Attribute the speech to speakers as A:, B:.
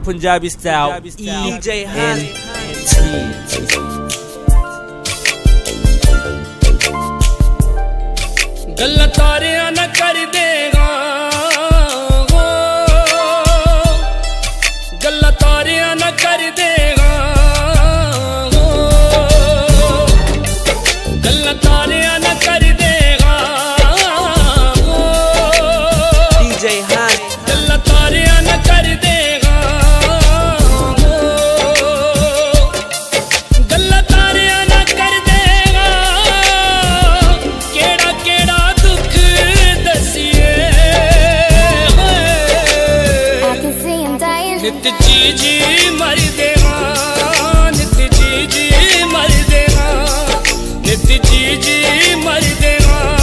A: Punjabi style, DJ Honey.
B: गल्ला तारिया न कर देगा, गल्ला तारिया न कर देगा, गल्ला तारिया न कर देगा,
A: DJ Honey.
B: गल्ला तारिया न कर देगा, गल्ला तारिया न कर देगा, केड़ा केड़ा दुख दसिए, नित जी मर देगा, नित जी मर देगा, नित जी मर देगा।